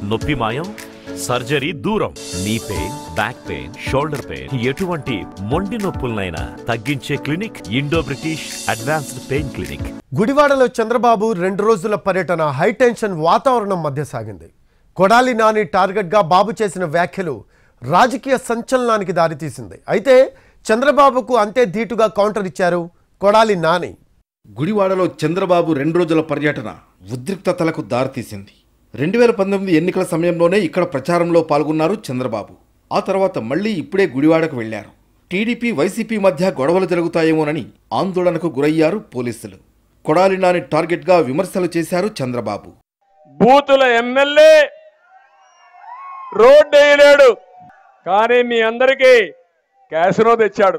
నొప్పి మాయం, సర్జరీ దూరం. Knee pain, back pain, shoulder pain, ఎటువంటి మొండి నొప్పులనైనా తగ్గించే clinic Indo British advanced pain clinic. గుడివాడలో చంద్రబాబు 2 రోజుల పర్యటన హైటెన్షన్ వాతావరణం మధ్య సాగింది. కొడాలి నాని టార్గెట్ గా బాబు చేసిన వ్యాఖ్యలు రాజకీయ సంచలనానికి దారితీసింది. అయితే చంద్రబాబుకు అంతే ధీటుగా కౌంటర్ ఇచ్చారు కొడాలి నాని. గుడివాడలో చంద్రబాబు 2 రోజుల పర్యటన ఉద్రిక్తతలకు దారితీసింది. 2019 ఎన్నికల సమయంలోనే ఇక్కడ ప్రచారంలో పాల్గొన్నారు చంద్రబాబు. ఆ తర్వాత మళ్లీ ఇప్పుడే గుడివాడకు వెళ్లారు. టీడీపీ వైసీపీ మధ్య గొడవలు జరుగుతాయేమోనని ఆందోళనకు గురయ్యారు పోలీసులు. కొడాలి నాని టార్గెట్ గా విమర్శలు చేశారు చంద్రబాబు. బూతుల ఎమ్మెల్యే రోడ్డు వేయలేడు, కానీ మీ అందరికీ క్యాసినో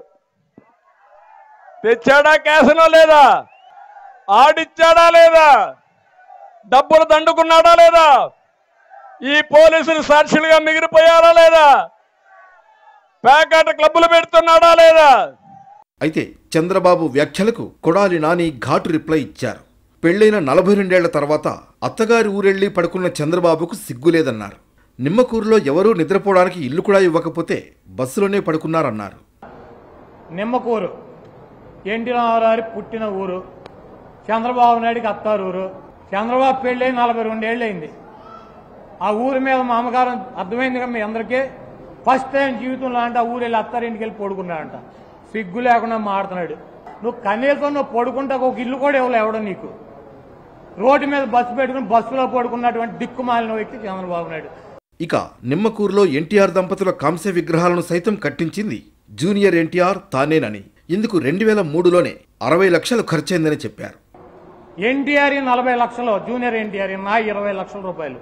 తెచ్చాడా క్యాసినో లేదా? ఆడిచ్చాడా లేదా? డబ్బులు దండుకున్నాడా లేదా? ఈ పోలీసులు సాక్షులుగా మిగిలిపోయారా లేదా? ప్యాకెట్ క్లబ్బులు పెడుతున్నాడా లేదా? అయితే చంద్రబాబు వ్యాఖ్యలకు కొడాలి నాని ఘాటు రిప్లై ఇచ్చారు. పెళ్లైన 42 తర్వాత అత్తగారి ఊరెళ్లి పడుకున్న చంద్రబాబుకు సిగ్గులేదన్నారు. నిమ్మకూరులో ఎవరూ నిద్రపోవడానికి ఇల్లు కూడా ఇవ్వకపోతే బస్సులోనే పడుకున్నారన్నారు. నిమ్మకూరు ఎన్టీ రామారావు పుట్టిన ఊరు, చంద్రబాబు నాయుడికి అత్తారూరు. చంద్రబాబు పెళ్ళి 42 ఏళ్ళు అయింది. ఆ ఊరి మీద మా అమ్మగారు అర్థమైంది కదా మీ అందరికీ. ఫస్ట్ టైం జీవితంలో అంటే ఆ ఊరు వెళ్ళి అత్తారింటికి వెళ్ళి పడుకున్నాడంట. సిగ్గు లేకుండా మాడుతున్నాడు. నువ్వు కనీసం నువ్వు పడుకుంటా ఒక ఇల్లు కూడా ఎవడో నీకు. రోడ్డు మీద బస్సు పెట్టుకుని బస్సులో పడుకున్నటువంటి దిక్కుమాలిన వ్యక్తి చంద్రబాబు నాయుడు. ఇక నిమ్మకూరులో ఎన్టీఆర్ దంపతుల కాంస్య విగ్రహాలను సైతం కట్టించింది జూనియర్ ఎన్టీఆర్ తానేనని. ఇందుకు 2003లోనే 60 లక్షలు ఖర్చయిందని చెప్పారు. ఎన్టీఆర్ 40 లక్షలు, జూనియర్ ఎన్టీఆర్ నా 20 లక్షల రూపాయలు.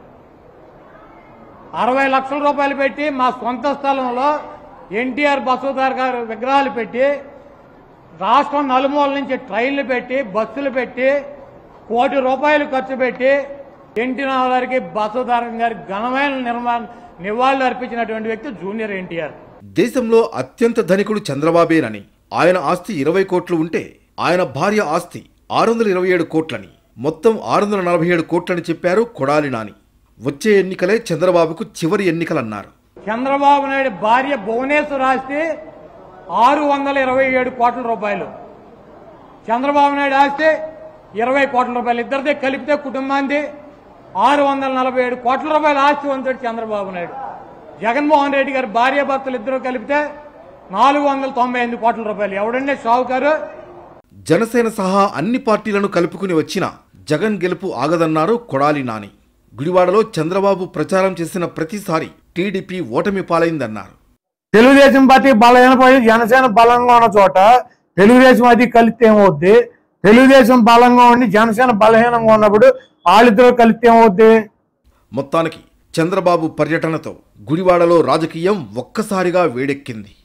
60 లక్షల రూపాయలు పెట్టి మా సొంత స్థలంలో ఎన్టీఆర్ బసవతార గారు విగ్రహాలు పెట్టి, రాష్ట్రం నలుమూల నుంచి ట్రైన్లు పెట్టి, బస్సులు పెట్టి, ₹1 కోటి ఖర్చు పెట్టి ఎన్టీ రామారావుకి బసవతార గారి ఘనమైన నివాళులు అర్పించినటువంటి వ్యక్తి జూనియర్ ఎన్టీఆర్. దేశంలో అత్యంత ధనికుడు చంద్రబాబేనని, ఆయన ఆస్తి 20 కోట్లు ఉంటే ఆయన భార్య ఆస్తి 627 కోట్లని, మొత్తం 647 కోట్లని చెప్పారు కొడాలి నాని. వచ్చే ఎన్నికలే చంద్రబాబుకు చివరి ఎన్నికలన్నారు. చంద్రబాబు నాయుడు భార్య భువనేశ్వర్ ఆస్తి 627 కోట్ల రూపాయలు, చంద్రబాబు నాయుడు ఆస్తి 20 కోట్ల రూపాయలు. ఇద్దరిదే కలిపితే కుటుంబానికి 647 కోట్ల రూపాయల ఆస్తి వంతుడు చంద్రబాబు నాయుడు. జగన్మోహన్ రెడ్డి గారి భార్య భర్తలు ఇద్దరు కలిపితే 498 కోట్ల రూపాయలు. ఎవడంటే షావుకారు? జనసేన సహా అన్ని పార్టీలను కలుపుకుని వచ్చిన జగన్ గెలుపు ఆగదన్నారు కొడాలి నాని. గుడివాడలో చంద్రబాబు ప్రచారం చేసిన ప్రతిసారి టీడీపీ ఓటమి పాలైందన్నారు. తెలుగుదేశం పార్టీ బలహీనపడి జనసేన బలంగా ఉన్న చోట తెలుగుదేశం అది కలిస్తే ఏమవుద్ది? తెలుగుదేశం బలంగా ఉండి జనసేన బలహీనంగా ఉన్నప్పుడు వాళ్ళిద్దరూ కలిస్తే ఏమవుద్ది? మొత్తానికి చంద్రబాబు పర్యటనతో గుడివాడలో రాజకీయం ఒక్కసారిగా వేడెక్కింది.